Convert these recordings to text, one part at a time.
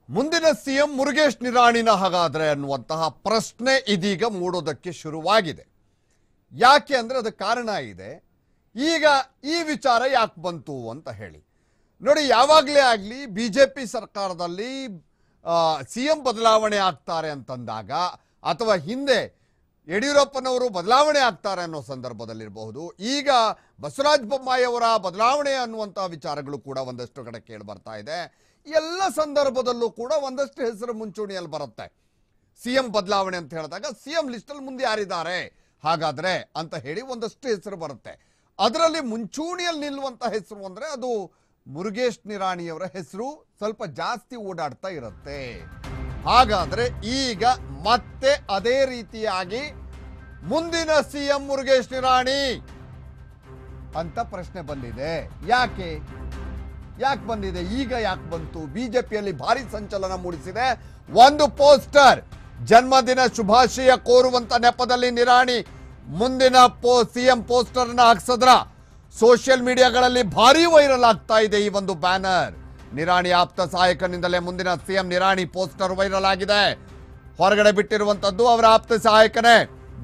ಮುಂದಿನ ಸಿಎಂ ಮುರುಗೇಶ್ ನಿರಾಣಿನ ಹಾಗಾದ್ರೆ ಅನ್ನುವಂತಹ ಪ್ರಶ್ನೆ ಇದೀಗ ಮೂಡೋದಕ್ಕೆ ಶುರುವಾಗಿದೆ. ಯಾಕೆ ಅಂದ್ರೆ ಅದಕ್ಕೆ ಕಾರಣ ಇದೆ. ಈಗ ಈ ವಿಚಾರ ಯಾಕೆ ಬಂತು ಅಂತ ಹೇಳಿ ನೋಡಿ, ಯಾವಾಗಲೇ ಆಗಲಿ ಬಿಜೆಪಿ ಸರ್ಕಾರದಲ್ಲಿ ಸಿಎಂ ಬದಲಾವಣೆ ಆಗ್ತಾರೆ ಅಂತಂದಾಗ ಅಥವಾ ಹಿಂದೆ ಯಡಿಯೂರಪ್ಪನವರು ಬದಲಾವಣೆ ಆಗ್ತಾರೆ ಅನ್ನೋ ಸಂದರ್ಭದಲ್ಲಿರಬಹುದು, ಈಗ ಬಸವರಾಜ ಬೊಮ್ಮಾಯಿ ಅವರ ಬದಲಾವಣೆ ಅನ್ನುವಂತಹ ವಿಚಾರಗಳು ಕೂಡ ಒಂದಷ್ಟು ಕಡೆ ಕೇಳಿ ಬರ್ತಾ ಇದೆ. ಎಲ್ಲ ಸಂದರ್ಭದಲ್ಲೂ ಕೂಡ ಒಂದಷ್ಟು ಹೆಸರು ಮುಂಚೂಣಿಯಲ್ಲಿ ಬರುತ್ತೆ. ಸಿಎಂ ಬದಲಾವಣೆ ಅಂತ ಹೇಳಿದಾಗ ಸಿಎಂ ಲಿಸ್ಟಲ್ಲಿ ಮುಂದೆ ಯಾರಿದ್ದಾರೆ ಹಾಗಾದ್ರೆ ಅಂತ ಹೇಳಿ ಒಂದಷ್ಟು ಹೆಸರು ಬರುತ್ತೆ. ಅದರಲ್ಲಿ ಮುಂಚೂಣಿಯಲ್ಲಿ ನಿಲ್ಲುವಂತ ಹೆಸರು ಅಂದ್ರೆ ಅದು ಮುರುಗೇಶ್ ನಿರಾಣಿಯವರ ಹೆಸರು ಸ್ವಲ್ಪ ಜಾಸ್ತಿ ಓಡಾಡ್ತಾ ಇರುತ್ತೆ. ಹಾಗಾದ್ರೆ ಈಗ ಮತ್ತೆ ಅದೇ ರೀತಿಯಾಗಿ ಮುಂದಿನ ಸಿಎಂ ಮುರುಗೇಶ್ ನಿರಾಣಿ ಅಂತ ಪ್ರಶ್ನೆ ಬಂದಿದೆ. ಯಾಕೆ ಬಂದಿದೆ, ಈಗ ಯಾಕೆ ಬಂತು? ಬಿಜೆಪಿಯಲ್ಲಿ ಭಾರಿ ಸಂಚಲನ ಮೂಡಿಸಿದೆ ಒಂದು ಪೋಸ್ಟರ್. ಜನ್ಮದಿನ ಶುಭಾಶಯ ಕೋರುವಂತ ನೆಪದಲ್ಲಿ ನಿರಾಣಿ ಮುಂದಿನ ಸಿಎಂ ಪೋಸ್ಟರ್ ನ ಹಾಕ್ಸದ್ರ ಸೋಷಿಯಲ್ ಮೀಡಿಯಾಗಳಲ್ಲಿ ಭಾರಿ ವೈರಲ್ ಆಗ್ತಾ ಇದೆ ಈ ಒಂದು ಬ್ಯಾನರ್. ನಿರಾಣಿ ಆಪ್ತ ಸಹಾಯಕನಿಂದಲೇ ಮುಂದಿನ ಸಿಎಂ ನಿರಾಣಿ ಪೋಸ್ಟರ್ ವೈರಲ್ ಆಗಿದೆ. ಹೊರಗಡೆ ಬಿಟ್ಟಿರುವಂತದ್ದು ಅವರ ಆಪ್ತ ಸಹಾಯಕನೇ.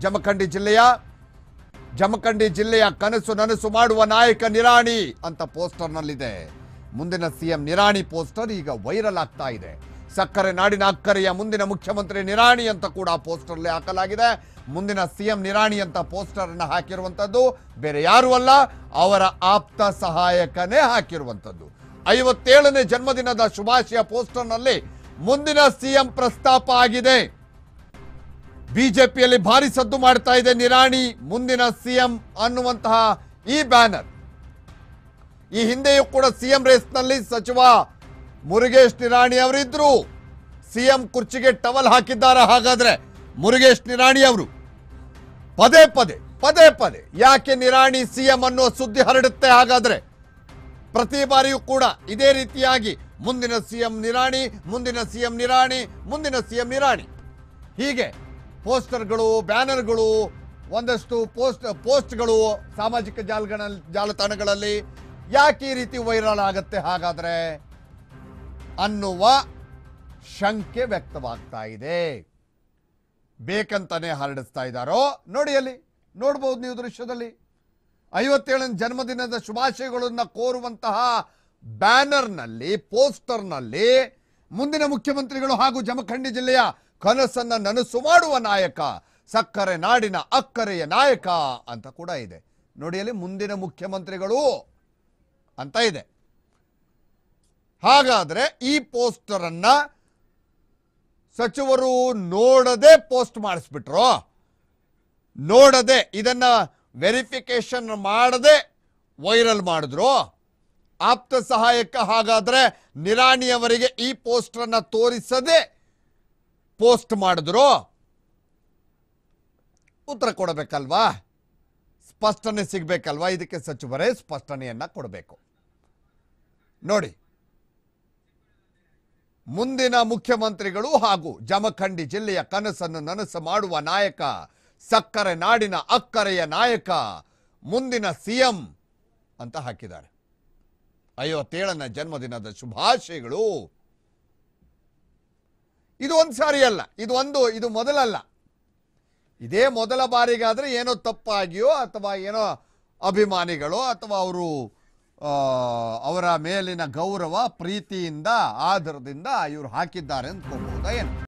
ಜಮಖಂಡಿ ಜಿಲ್ಲೆಯ ಕನಸು ನನಸು ಮಾಡುವ ನಾಯಕ ನಿರಾಣಿ ಅಂತ ಪೋಸ್ಟರ್ ನಲ್ಲಿದೆ. ಮುಂದಿನ ಸಿಎಂ ನಿರಾಣಿ ಪೋಸ್ಟರ್ ಈಗ ವೈರಲ್ ಆಗ್ತಾ ಇದೆ. ಸಕ್ಕರೆ ನಾಡಿನ ಅಕ್ಕರೆಯ ಮುಂದಿನ ಮುಖ್ಯಮಂತ್ರಿ ನಿರಾಣಿ ಅಂತ ಕೂಡ ಪೋಸ್ಟರ್ ಹಾಕಲಾಗಿದೆ. ಮುಂದಿನ ಸಿಎಂ ನಿರಾಣಿ ಅಂತ ಪೋಸ್ಟರ್ ಅನ್ನು ಹಾಕಿರುವಂತದ್ದು ಬೇರೆ ಯಾರು ಅಲ್ಲ, ಅವರ ಆಪ್ತ ಸಹಾಯಕನೇ ಹಾಕಿರುವಂತದ್ದು. 57ನೇ ಜನ್ಮದಿನದ ಶುಭಾಶಯ ಪೋಸ್ಟರ್ ನಲ್ಲಿ ಮುಂದಿನ ಸಿಎಂ ಪ್ರಸ್ತಾಪ ಆಗಿದೆ. ಬಿಜೆಪಿಯಲ್ಲಿ ಭಾರಿ ಸದ್ದು ಮಾಡ್ತಾ ಇದೆ ನಿರಾಣಿ ಮುಂದಿನ ಸಿಎಂ ಅನ್ನುವಂತಹ ಈ ಬ್ಯಾನರ್. ಈ ಹಿಂದೆಯೂ ಕೂಡ ಸಿಎಂ ರೇಸ್ನಲ್ಲಿ ಸಚಿವ ಮುರುಗೇಶ್ ನಿರಾಣಿ ಅವರಿದ್ರು. ಸಿಎಂ ಕುರ್ಚಿಗೆ ಟವಲ್ ಹಾಕಿದ್ದಾರೆ. ಹಾಗಾದ್ರೆ ಮುರುಗೇಶ್ ನಿರಾಣಿ ಅವರು ಪದೇ ಪದೇ ಯಾಕೆ ನಿರಾಣಿ ಸಿಎಂ ಅನ್ನೋ ಸುದ್ದಿ ಹರಡುತ್ತೆ? ಹಾಗಾದ್ರೆ ಪ್ರತಿ ಬಾರಿಯೂ ಕೂಡ ಇದೇ ರೀತಿಯಾಗಿ ಮುಂದಿನ ಸಿಎಂ ನಿರಾಣಿ, ಮುಂದಿನ ಸಿಎಂ ನಿರಾಣಿ, ಮುಂದಿನ ಸಿಎಂ ನಿರಾಣಿ, ಹೀಗೆ ಪೋಸ್ಟರ್ಗಳು, ಬ್ಯಾನರ್ಗಳು, ಒಂದಷ್ಟು ಪೋಸ್ಟ್ಗಳು ಸಾಮಾಜಿಕ ಜಾಲತಾಣಗಳಲ್ಲಿ ಯಾಕೆ ಈ ರೀತಿ ವೈರಲ್ ಆಗತ್ತೆ ಹಾಗಾದ್ರೆ ಅನ್ನುವ ಶಂಕೆ ವ್ಯಕ್ತವಾಗ್ತಾ ಇದೆ. ಬೇಕಂತಾನೆ ಹರಡಿಸ್ತಾ ಇದ್ದಾರೋ ನೋಡಿ, ಅಲ್ಲಿ ನೋಡಬಹುದು ನೀವು ದೃಶ್ಯದಲ್ಲಿ 57ನೇ ಜನ್ಮದಿನದ ಶುಭಾಶಯಗಳನ್ನ ಕೋರುವಂತಹ ಬ್ಯಾನರ್ನಲ್ಲಿ, ಪೋಸ್ಟರ್ನಲ್ಲಿ ಮುಂದಿನ ಮುಖ್ಯಮಂತ್ರಿಗಳು ಹಾಗೂ ಜಮಖಂಡಿ ಜಿಲ್ಲೆಯ ಕನಸನ್ನ ನನಸು ಮಾಡುವ ನಾಯಕ, ಸಕ್ಕರೆ ನಾಡಿನ ಅಕ್ಕರೆಯ ನಾಯಕ ಅಂತ ಕೂಡ ಇದೆ. ನೋಡಿ ಅಲ್ಲಿ ಮುಂದಿನ ಮುಖ್ಯಮಂತ್ರಿಗಳು ಅಂತ ಇದೆ. ಹಾಗಾದ್ರೆ ಈ ಪೋಸ್ಟರ್ ಅನ್ನ ಸಚಿವರು ನೋಡದೆ ಪೋಸ್ಟ್ ಮಾಡಿಸ್ಬಿಟ್ರು, ನೋಡದೆ ಇದನ್ನ ವೆರಿಫಿಕೇಶನ್ ಮಾಡದೆ ವೈರಲ್ ಮಾಡಿದ್ರು. ಆಪ್ತ ಸಹಾಯಕ ಹಾಗಾದ್ರೆ ನಿರಾಣಿಯವರಿಗೆ ಈ ಪೋಸ್ಟರ್ ಅನ್ನ ತೋರಿಸದೆ ಪೋಸ್ಟ್ ಮಾಡಿದ್ರು. ಉತ್ತರ ಕೊಡಬೇಕಲ್ವಾ, ಸ್ಪಷ್ಟನೆ ಸಿಗ್ಬೇಕಲ್ವಾ? ಇದಕ್ಕೆ ಸಚಿವರೇ ಸ್ಪಷ್ಟನೆಯನ್ನ ಕೊಡಬೇಕು. ನೋಡಿ, ಮುಂದಿನ ಮುಖ್ಯಮಂತ್ರಿಗಳು ಹಾಗೂ ಜಮಖಂಡಿ ಜಿಲ್ಲೆಯ ಕನಸನ್ನು ನನಸು ಮಾಡುವ ನಾಯಕ, ಸಕ್ಕರೆ ನಾಡಿನ ಅಕ್ಕರೆಯ ನಾಯಕ, ಮುಂದಿನ ಸಿಎಂ ಅಂತ ಹಾಕಿದ್ದಾರೆ. 57ನೇ ಜನ್ಮದಿನದ ಶುಭಾಶಯಗಳು. ಇದು ಒಂದು ಸಾರಿ ಅಲ್ಲ, ಇದು ಮೊದಲಲ್ಲ. ಇದೇ ಮೊದಲ ಬಾರಿಗಾದ್ರೆ ಏನೋ ತಪ್ಪಾಗಿಯೋ ಅಥವಾ ಏನೋ ಅಭಿಮಾನಿಗಳು ಅಥವಾ ಅವರ ಮೇಲಿನ ಗೌರವ ಪ್ರೀತಿಯಿಂದ ಆಧಾರದಿಂದ ಇವರು ಹಾಕಿದ್ದಾರೆ ಅಂದ್ಕೋಬಹುದಾ ಏನು?